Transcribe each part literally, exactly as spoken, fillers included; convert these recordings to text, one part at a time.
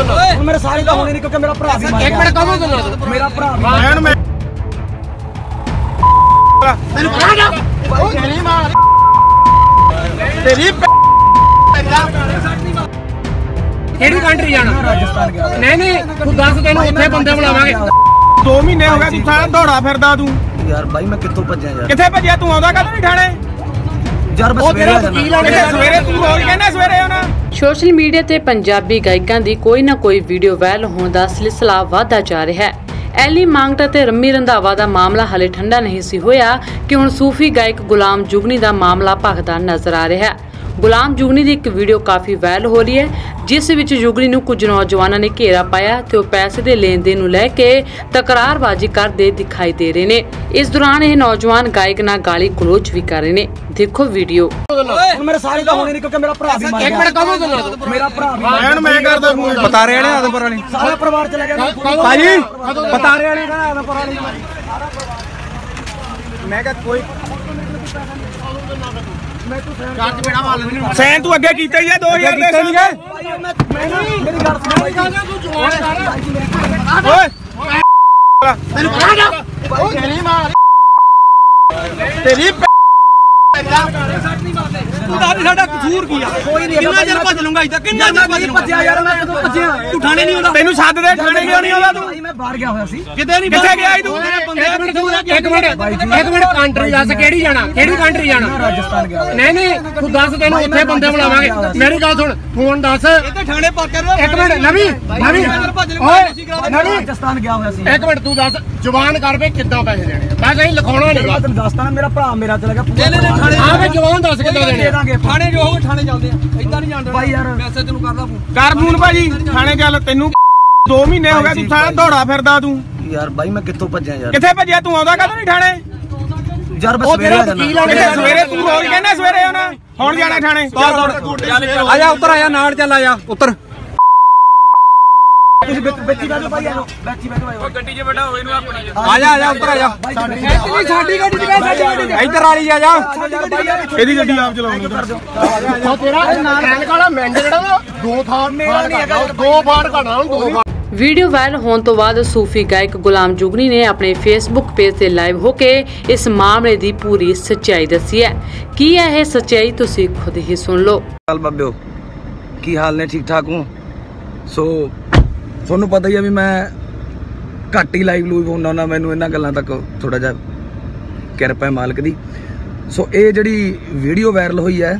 मेरे सारे का होने नहीं क्योंकि मेरा भरा भी मार एक मिनट कहो मेरा भरा बहन मैं तेरी ਕਿਹੜੀ ਕੰਟਰੀ ਜਾਣਾ? राजस्थान गया ਨਹੀਂ ਨਹੀਂ ਤੂੰ ਦੱਸ ਤੈਨੂੰ ਉੱਥੇ ਬੰਦੇ ਬੁਲਾਵਾਂਗੇ। ਦੋ ਮਹੀਨੇ ਹੋ ਗਏ ਤੂੰ ਸਾਰਾ ਦੌੜਾ ਫਿਰਦਾ ਤੂੰ यार भाई मैं कितों भज्जा यार ਕਿੱਥੇ ਭੱਜਿਆ ਤੂੰ ਆਉਂਦਾ ਕਦੋਂ ਨਹੀਂ ਠਾਣੇ यार बस सवेरे आ जाना ਕਿੱਥੇ ਸਵੇਰੇ ਤੂੰ ਰੋਜ਼ ਕਹਿੰਦਾ ਸਵੇਰੇ ਆਉਣਾ। ਸੋਸ਼ਲ ਮੀਡੀਆ ਤੇ ਪੰਜਾਬੀ ਗਾਇਕਾਂ ਦੀ ਕੋਈ ਨਾ ਕੋਈ ਵੀਡੀਓ ਵਾਇਰਲ ਹੋਣ ਦਾ ਸਿਲਸਿਲਾ ਵਧਦਾ ਜਾ ਰਿਹਾ ਹੈ। ਐਲੀ ਮੰਗਟ ਤੇ ਰੰਮੀ ਰੰਧਾਵਾ ਦਾ ਮਾਮਲਾ ਹਲੇ ਠੰਡਾ ਨਹੀਂ ਸੀ ਹੋਇਆ ਕਿ ਹੁਣ ਸੂਫੀ ਗਾਇਕ ਗੁਲਾਮ ਜੁਗਨੀ ਦਾ ਮਾਮਲਾ ਭਖਦਾ ਨਜ਼ਰ ਆ ਰਿਹਾ ਹੈ। ਗੁਲਾਮ ਜੁਗਨੀ ਦੀ ਇੱਕ ਵੀਡੀਓ ਕਾਫੀ ਵਾਇਰਲ ਹੋ ਰਹੀ ਹੈ ਜਿਸ ਵਿੱਚ ਜੁਗਨੀ ਨੂੰ ਕੁਝ ਨੌਜਵਾਨਾਂ ਨੇ ਘੇਰਾ ਪਾਇਆ ਤੇ ਉਹ ਪੈਸੇ ਦੇ ਲੈਣ ਦੇਣ ਨੂੰ ਲੈ ਕੇ ਤਕਰਾਰਬਾਜ਼ੀ ਕਰਦੇ ਦਿਖਾਈ ਦੇ ਰਹੇ ਨੇ। ਇਸ ਦੌਰਾਨ ਇਹ ਨੌਜਵਾਨ ਗਾਇਕ ਨਾਲ ਗਾਲੀ ਗਲੋਚ ਵੀ ਕਰ ਰਹੇ ਨੇ। ਦੇਖੋ ਵੀਡੀਓ। मेरे सारे का होने नहीं क्योंकि मेरा भरा भी मार ਇੱਕ ਮਿੰਟ ਕਹੋ मेरा भरा भी ਬਹਿਨ ਮੈਂ ਕਰਦਾ ਫੋਨ ਬਤਾਰੇ ਵਾਲੇ ਆਦਮਪੁਰ ਵਾਲੀ सारा परिवार चला गया ਭਾਜੀ ਬਤਾਰੇ ਵਾਲੀ ਕਹਿੰਦਾ ਆਦਮਪੁਰ ਵਾਲੀ ਮੈਂ ਕਿਹਾ ਕੋਈ ਸੈਨ ਤੂੰ ਅੱਗੇ ਕੀਤਾ ਹੀ ਆ ਦੋ ਹਜ਼ਾਰ ਦੇ ਨਹੀਂ ਗਏ मेरी गल सुन ਓਏ ਤੇਰੀ ਤੂੰ ਦਾ ਸਾਡਾ ਕਸੂਰ ਕੀ ਆ कोई नहीं ਕਿੰਨਾ ਚਿਰ ਭੱਜ ਲੂੰਗਾ ਇੱਥੇ ਕਿੰਨਾ ਚਿਰ ਭੱਜ ਲੂੰਗਾ भज्जा यार मैं कदों भज्जा ਤੂੰ ਥਾਣੇ ਨਹੀਂ ਆਉਂਦਾ ਤੈਨੂੰ ਸੱਦ ਦੇ ਥਾਣੇ ਕਿਉਂ ਨਹੀਂ ਆਉਂਦਾ ਤੂੰ भाई मैं बाहर गया होया सी ਕਿਤੇ ਨਹੀਂ ਕਿੱਥੇ ਗਿਆ ਤੂੰ ਇੱਕ ਮਿੰਟ ਇੱਕ ਮਿੰਟ ਇੱਕ ਮਿੰਟ ਕੰਟਰੀ ਦੱਸ ਕਿਹੜੀ ਜਾਣਾ? ਕਿਹੜੀ ਕੰਟਰੀ ਜਾਣਾ? राजस्थान गया ਨਹੀਂ ਨਹੀਂ ਤੂੰ ਦੱਸ ਤੈਨੂੰ ਉੱਥੇ ਬੰਦੇ ਬੁਲਾਵਾਂਗੇ। ਮੇਰੀ ਗੱਲ ਸੁਣ ਫੋਨ ਦੱਸ। ਇੱਥੇ ਥਾਣੇ ਪਾ ਕੇ ਇੱਕ ਮਿੰਟ ਨਵੀਂ ਨਵੀਂ ਓਏ ਨਵੀਂ राजस्थान गया होया सी ਇੱਕ ਮਿੰਟ ਤੂੰ ਦੱਸ ਜ਼ੁਬਾਨ ਕਰ ਵੇ ਕਿੱਦਾਂ ਪੈਸੇ ਦੇਣੇ? ਮੈਂ ਕਹੀਂ ਲਿਖਾਉਣਾ ਨਹੀਂਗਾ। ਤੈਨੂੰ ਦੱਸਦਾ ਨਾ ਮੇਰਾ ਭਰਾ ਮੇਰਾ ਚਲਾ ਗਿਆ ਹਾਂ ਵੇ ਜ਼ੁਬਾਨ ਦੱਸ ਕਿੱਦਾਂ ਦੇਣੇ? ਥਾਣੇ ਜੋ ਹੋਵੇ ਥਾਣੇ ਚੱਲਦੇ ਆ ਇਦਾਂ ਨਹੀਂ ਜਾਣਦੇ ਭਾਈ ਯਾਰ ਵੈਸੇ ਤੈਨੂੰ ਕਰਦਾ ਫੋਨ ਕਰ ਫੋਨ ਭਾਜੀ ਥਾਣੇ ਚੱਲ ਤੈਨੂੰ ਦੋ ਮਹੀਨੇ ਹੋ ਗਏ ਤੂੰ ਸਾਰਾ ਦੌੜਾ ਫਿਰਦਾ ਤੂੰ यार भाई मैं कितों भज्जा यार ਕਿੱਥੇ ਭੱਜਿਆ ਤੂੰ ਆਉਂਦਾ ਕਦੋਂ ਨਹੀਂ ਠਾਣੇ यार बस सवेरे आ जाना ਕਿੱਥੇ ਸਵੇਰੇ ਤੂੰ ਰੋਜ਼ ਕਹਿੰਦਾ ਸਵੇਰੇ ਆਉਣਾ ਹੁਣ ਜਾਣਾ ਠਾਣੇ ਆ ਜਾ ਉੱਤਰ ਆ ਜਾ ਨਾਲ ਚੱਲ ਆ ਜਾ ਉੱਤਰ ਤੁਸੀਂ ਬੱਚੀ ਬੈਠੋ ਭਾਈ ਆਓ ਬੱਚੀ ਬੈਠੋ ਭਾਈ ਗੱਡੀ 'ਚ ਬੈਠਾ ਹੋਏ ਨੂੰ ਆਪਣੀ ਆ ਜਾ ਆ ਜਾ ਉੱਤਰ ਆ ਜਾ ਨਹੀਂ ਸਾਡੀ ਗੱਡੀ ਚ ਸਾਡੀ ਗੱਡੀ ਇੱਧਰ ਵਾਲੀ ਆ ਜਾ ਇਹਦੀ ਗੱਡੀ ਆਪ ਚਲਾਉਣੀ ਉਹ ਤੇਰਾ ਰੈਂਕ ਵਾਲਾ ਮੈਂਡ ਜਿਹੜਾ ਨਾ ਦੋ ਥਾਂ ਮੇਰਾ ਨਹੀਂ ਹੈਗਾ ਦੋ ਫਾੜ ਘਟਾ ਦੋ ਫਾੜ। ਵੀਡੀਓ ਵਾਇਰਲ ਹੋਣ ਤੋਂ ਬਾਅਦ ਸੂਫੀ ਗਾਇਕ ਗੁਲਾਮ ਜੁਗਨੀ ਨੇ ਆਪਣੇ ਫੇਸਬੁੱਕ ਪੇਜ ਤੇ ਲਾਈਵ ਹੋ ਕੇ ਇਸ ਮਾਮਲੇ ਦੀ ਪੂਰੀ ਸੱਚਾਈ ਦੱਸੀ ਹੈ। ਕੀ ਹੈ ਇਹ ਸੱਚਾਈ ਤੁਸੀਂ ਖੁਦ ਹੀ ਸੁਣ ਲਓ। ਹਾਲ ਬਾਬਿਓ ਕੀ ਹਾਲ ਨੇ ਠੀਕ ਠਾਕ ਹੋ? ਸੋ ਤੁਹਾਨੂੰ ਪਤਾ ਹੀ ਆ ਵੀ ਮੈਂ ਘੱਟ ਹੀ ਲਾਈਵ ਲੂਈਵ ਹੁੰਦਾ ਹੁੰਦਾ ਮੈਨੂੰ ਇਹਨਾਂ ਗੱਲਾਂ ਤੱਕ ਥੋੜਾ ਜਿਹਾ ਕਿਰਪਾ ਹੈ ਮਾਲਕ ਦੀ। ਸੋ ਇਹ ਜਿਹੜੀ ਵੀਡੀਓ ਵਾਇਰਲ ਹੋਈ ਹੈ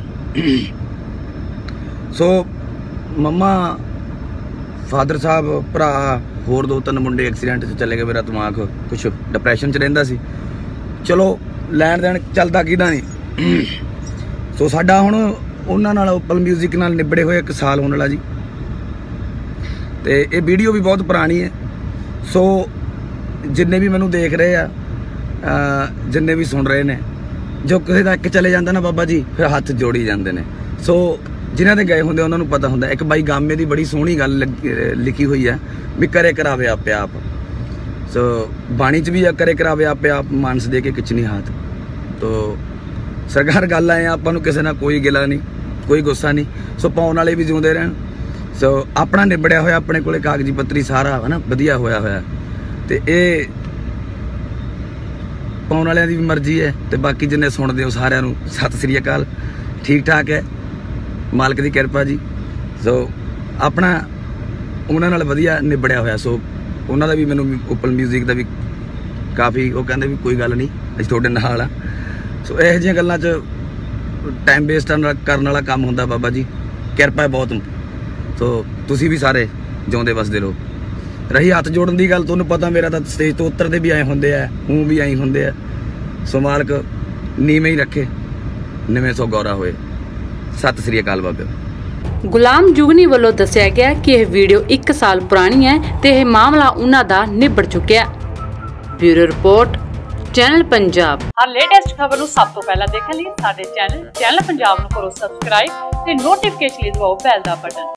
ਸੋ ਮੰਮਾ ਫਾਦਰ ਸਾਹਿਬ ਭਰਾ ਹੋਰ ਦੋ ਤਿੰਨ ਮੁੰਡੇ ਐਕਸੀਡੈਂਟ 'ਚ ਚਲੇ ਗਏ। ਮੇਰਾ ਦਿਮਾਗ ਕੁਛ ਡਿਪਰੈਸ਼ਨ 'ਚ ਰਹਿੰਦਾ ਸੀ। ਚਲੋ ਲੈਣ ਦੇਣ ਚੱਲਦਾ ਕਿਹਦਾ ਨਹੀਂ। ਸੋ ਸਾਡਾ ਹੁਣ ਉਹਨਾਂ ਨਾਲ ਓਪਲ ਮਿਊਜ਼ਿਕ ਨਾਲ ਨਿਬੜੇ ਹੋਏ ਇੱਕ ਸਾਲ ਹੋਣ ਵਾਲਾ ਜੀ ਤੇ ਇਹ ਵੀਡੀਓ ਵੀ ਬਹੁਤ ਪੁਰਾਣੀ ਹੈ। ਸੋ ਜਿੰਨੇ ਵੀ ਮੈਨੂੰ ਦੇਖ ਰਹੇ ਆ ਜਿੰਨੇ ਵੀ ਸੁਣ ਰਹੇ ਨੇ ਜੋ ਕਿਸੇ ਦਾ ਇੱਕ ਚਲੇ ਜਾਂਦਾ ਨਾ ਬਾਬਾ ਜੀ ਫਿਰ ਹੱਥ ਜੋੜੀ ਜਾਂਦੇ ਨੇ। ਸੋ ਜਿਨ੍ਹਾਂ ਦੇ ਗਏ ਹੁੰਦੇ ਉਹਨਾਂ ਨੂੰ ਪਤਾ ਹੁੰਦਾ। ਇੱਕ ਬਾਈ ਗਾਮੇ ਦੀ ਬੜੀ ਸੋਹਣੀ ਗੱਲ ਲਿਖੀ ਹੋਈ ਹੈ ਵੀ ਕਰੇ ਕਰਾਵੇ ਆਪੇ ਆਪ। ਸੋ ਬਾਣੀ 'ਚ ਵੀ ਆ ਕਰੇ ਕਰਾਵੇ ਆਪੇ ਆਪ ਮਾਨਸ ਦੇ ਕੇ ਕਿਚ ਨਹੀਂ ਹੱਥ। ਤੋ ਸਰਕਾਰ ਗੱਲ ਆਏ ਆਪਾਂ ਨੂੰ ਕਿਸੇ ਨਾਲ ਕੋਈ ਗਿਲਾ ਨਹੀਂ ਕੋਈ ਗੁੱਸਾ ਨਹੀਂ। ਸੋ ਪਾਉਣ ਵਾਲੇ ਵੀ ਜਿਉਂਦੇ ਰਹਿਣ। ਸੋ ਆਪਣਾ ਨਿਬੜਿਆ ਹੋਇਆ ਆਪਣੇ ਕੋਲੇ ਕਾਗਜ਼ੀ ਪੱਤਰੀ ਸਾਰਾ ਹੈ ਨਾ ਵਧੀਆ ਹੋਇਆ ਹੋਇਆ ਤੇ ਇਹ ਪਾਉਣ ਵਾਲਿਆਂ ਦੀ ਵੀ ਮਰਜ਼ੀ ਹੈ ਤੇ ਬਾਕੀ ਜਿੰਨੇ ਸੁਣਦੇ ਹੋ ਸਾਰਿਆਂ ਨੂੰ ਸਤਿ ਸ੍ਰੀ ਅਕਾਲ। ਠੀਕ ਠਾਕ ਹੈ ਮਾਲਕ ਦੀ ਕਿਰਪਾ ਜੀ। ਸੋ ਆਪਣਾ ਉਹਨਾਂ ਨਾਲ ਵਧੀਆ ਨਿਬੜਿਆ ਹੋਇਆ। ਸੋ ਉਹਨਾਂ ਦਾ ਵੀ ਮੈਨੂੰ ਓਪਲ ਮਿਊਜ਼ਿਕ ਦਾ ਵੀ ਕਾਫੀ ਉਹ ਕਹਿੰਦੇ ਵੀ ਕੋਈ ਗੱਲ ਨਹੀਂ ਅਸੀਂ ਤੁਹਾਡੇ ਨਾਲ ਆ। ਸੋ ਇਹੋ ਜਿਹੀਆਂ ਗੱਲਾਂ 'ਚ ਟਾਈਮ ਵੇਸਟ ਕਰਨ ਵਾਲਾ ਕੰਮ ਹੁੰਦਾ ਬਾਬਾ ਜੀ ਕਿਰਪਾ ਹੈ ਬਹੁਤ। ਸੋ ਤੁਸੀਂ ਵੀ ਸਾਰੇ ਜਿਉਂਦੇ ਵਸਦੇ ਰਹੋ। ਰਹੀ ਹੱਥ ਜੋੜਨ ਦੀ ਗੱਲ ਤੁਹਾਨੂੰ ਪਤਾ ਮੇਰਾ ਤਾਂ ਸਟੇਜ ਤੋਂ ਉੱਤਰਦੇ ਵੀ ਆਏ ਹੁੰਦੇ ਆ ਹੂੰ ਵੀ ਆਈ ਹੁੰਦੇ ਆ। ਸੋ ਮਾਲਕ ਨੀਵੇਂ ਹੀ ਰੱਖੇ ਨਿਵੇਂ ਸੋ ਗੌਰਾ ਹੋਏ। ਸਤਿ ਸ੍ਰੀ ਅਕਾਲ ਬਾਬਿਓ। ਗੁਲਾਮ ਜੁਗਨੀ ਵੱਲੋਂ ਦੱਸਿਆ ਗਿਆ ਕਿ ਇਹ ਵੀਡੀਓ ਇੱਕ ਸਾਲ ਪੁਰਾਣੀ ਹੈ ਤੇ ਇਹ ਮਾਮਲਾ ਉਹਨਾਂ ਦਾ ਨਿਬੜ ਚੁੱਕਿਆ। Bureau report channel Punjab. ਹਰ ਲੇਟੈਸਟ ਖਬਰ ਨੂੰ ਸਭ ਤੋਂ ਪਹਿਲਾਂ ਦੇਖਣ ਲਈ ਸਾਡੇ ਚੈਨਲ ਚੈਨਲ ਪੰਜਾਬ ਨੂੰ ਕਰੋ ਸਬਸਕ੍ਰਾਈਬ ਤੇ ਨੋਟੀਫਿਕੇਸ਼ਨ ਲਈ ਦਬਾਓ ਬੈਲ ਦਾ ਬਟਨ।